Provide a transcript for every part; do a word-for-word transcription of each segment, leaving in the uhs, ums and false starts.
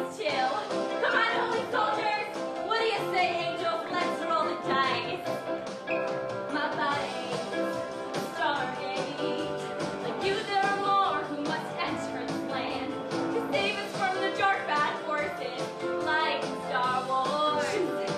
dice too. Come on, holy soldiers. What do you say, angels? Let's roll the dice. My body stargate. Like you, there are more who must enter this land to save us from the dark bad forces, like in Star Wars.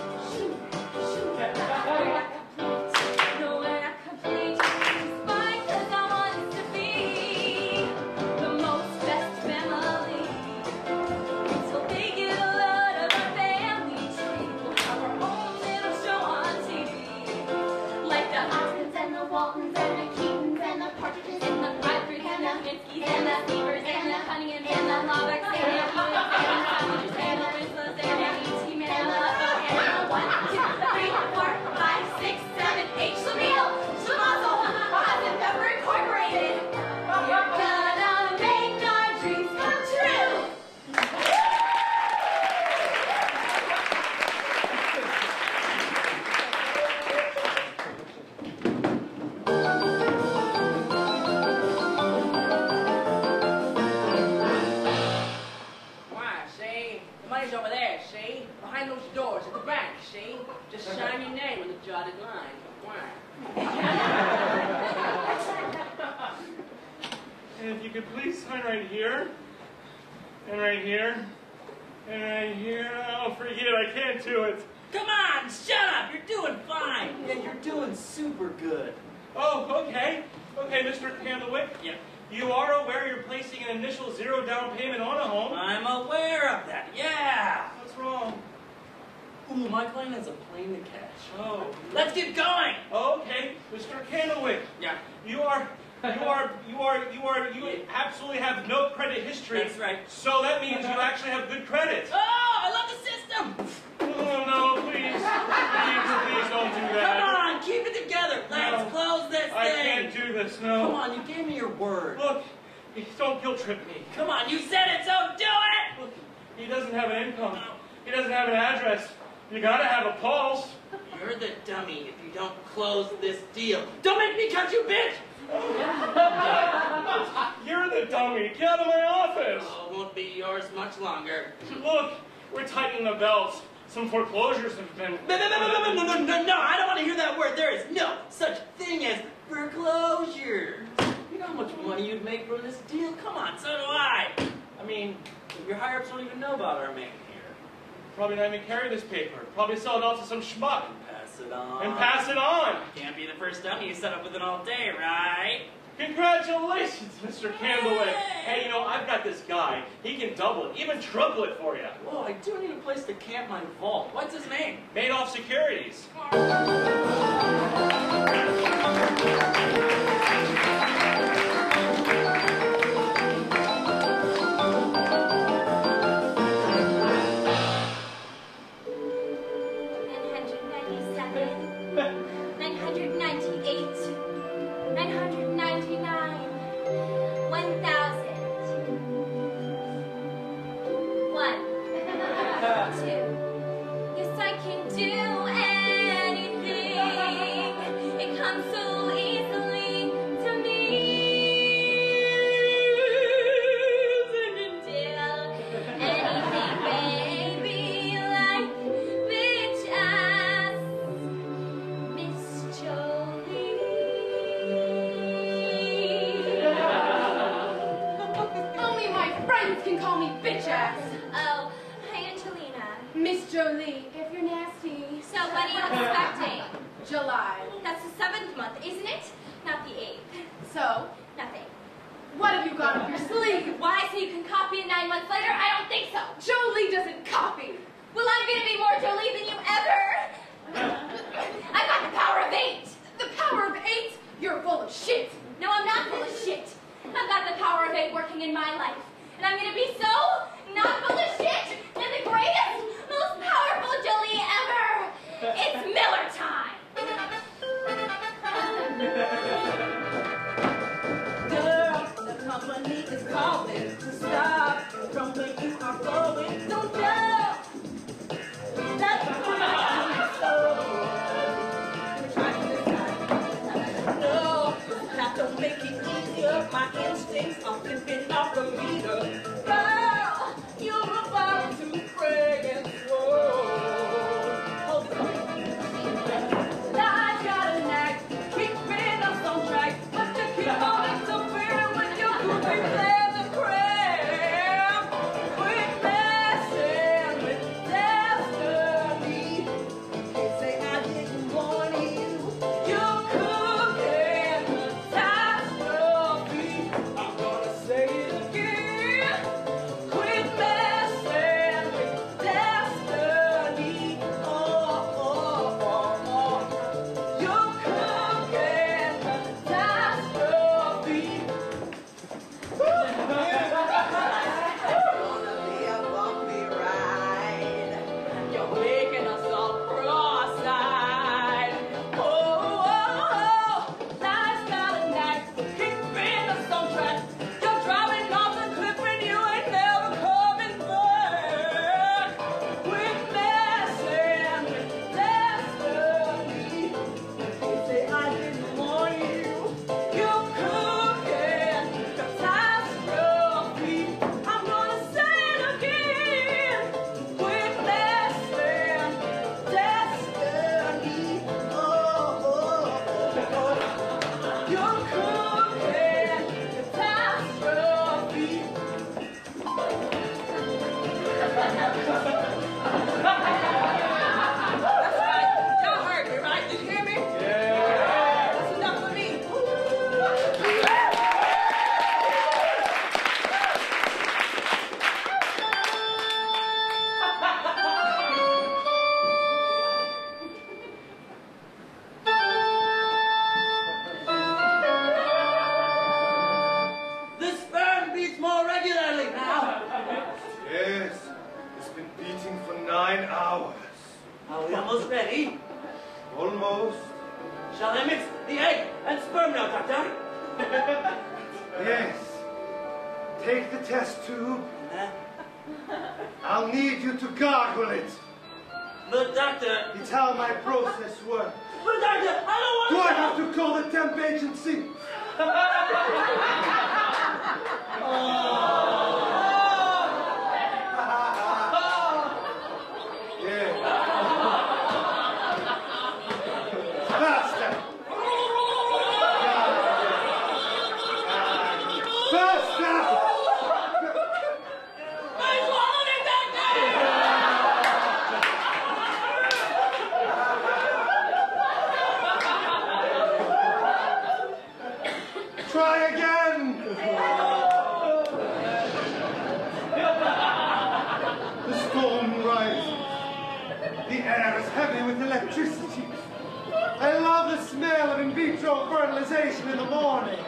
No, we're not complete. It's fine, 'cause I want us to be the most best family. So they get a lot of our family tree. We'll have our own little show on T V. Like the Osmonds and the Waltons and the Keatons and the Partridges and the Piper's and the Minskys and the Beavers and the Cunninghams and the Lobbocks and the Hewitts and the Savages and the Rizzlas and the E-Team and the Love and the one, two, three, four, five, six, seven, eight, Schlemiel, Schlemazel, Oz and Pepper Incorporated. We're gonna make our dreams come true. Why, see? The money's over there, see? Behind those doors at the back, see? Just sign your name on the dotted line. Why? And if you could please sign right here, and right here, and right here. Oh, forget it, I can't do it. Come on, shut up! You're doing fine! Yeah, you're doing super good. Oh, okay. Okay, Mister Candlewick. Yeah. You are aware you're placing an initial zero down payment on a home? I'm aware of that, yeah! What's wrong? Ooh, my client has a plane to catch. Oh. Let's get going! Okay, Mister Candlewick. Yeah. You are, you are, you are, you are, you absolutely have no credit history. That's right. So that means you actually have good credit. Oh, I love the system! Oh, no, please. Please, please don't do that. Come on, keep it together. Let's No. close this I thing. can't do this, no. Come on, you gave me your word. Look, don't guilt trip me. Come on, you said it, so do it! Look, he doesn't have an income. He doesn't have an address. You gotta have a pulse. You're the dummy if you don't close this deal. Don't make me cut you, bitch! You're the dummy. Get out of my office. Oh, it won't be yours much longer. Look, we're tightening the belts. Some foreclosures have been... No, no, no, no, no, no, no, no, no, I don't want to hear that word. There is no such thing as foreclosure. You know how much money you'd make from this deal? Come on, so do I. I mean, your higher-ups don't even know about our man here. Probably not even carry this paper. Probably sell it off to some schmuck. Pass it on. And pass it on. Can't be the first dummy you set up with it all day, right? Congratulations, Mister Candlewick. Hey, you know, I've got this guy. He can double it, even triple it for you. Whoa, I do need a place to camp my vault. What's his name? Madoff Securities. My instincts are flipping off the meter. Girl, you're a Nine hours. Are we almost ready? Almost. Shall I mix the egg and sperm now, Doctor? Yes. Take the test tube. Huh? I'll need you to gargle it. But, Doctor... It's how my process works. But, Doctor, I don't want Do to... I have to call the temp agency? Yeah. Faster. Faster. I swallowed it, Doctor! Try again. The storm rises. The air is heavy with electricity. I love the smell of in vitro fertilization in the morning.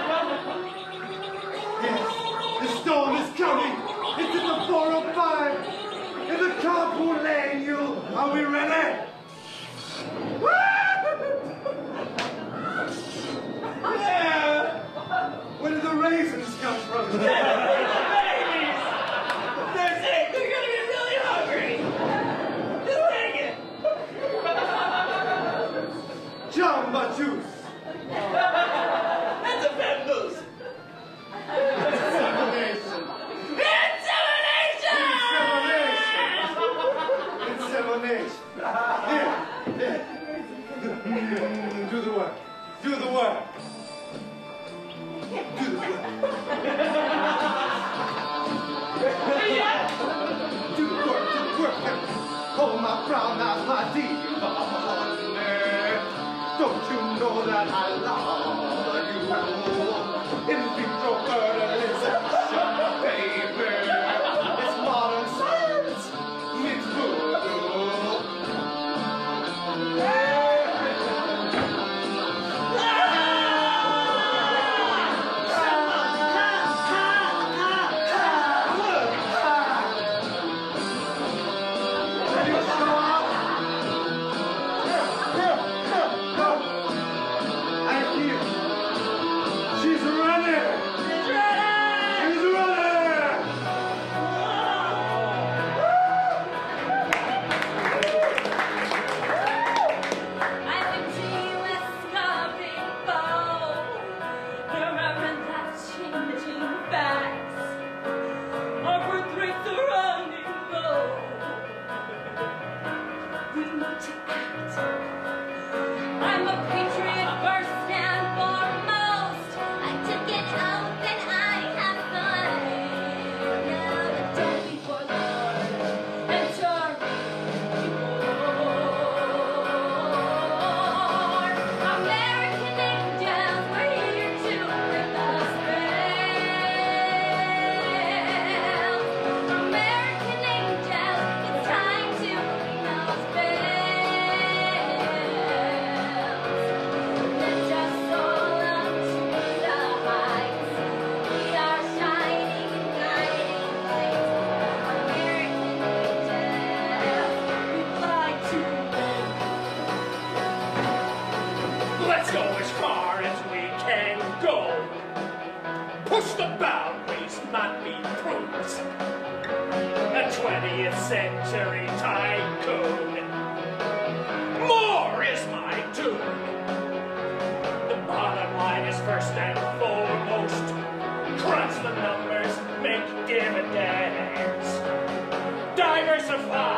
Yes, the storm is coming. It's at the four oh five. In the carpool lane, you. Are we ready? Yeah. Where did the raisins come from? Babies! They're sick! They're gonna be really hungry! Just take it! Jamba juice. That's a fat moose! Insemination. Insemination! Insemination. Here, here. Do the work. Do the work. Do the work. Do the work, do the work. Oh, my brown eyes, my diva. Don't you know that I love you? In vitro fertilization, baby. It's modern science. It's voodoo. I'm a patriot first and foremost. I took it out and I have fun. Now the day before the and turn American angels, we're here to bring us bells. American angels, it's time to ring those bells. Lift us all up to the heights. We are shining and guiding lights. American angels, we fly to them. Let's go as far as we can go. Push the boundaries, not be prudes. A twentieth century tycoon. More is my tune. The bottom line is first and foremost. Crunch the numbers, make dividends. Diversify